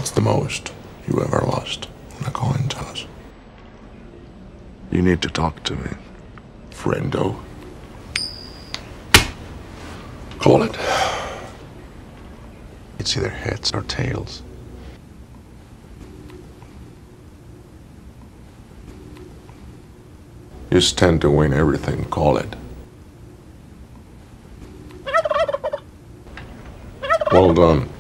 What's the most you ever lost in a coin toss? You need to talk to me. Friendo. Call it. It's either heads or tails. You stand to win everything. Call it. Well done.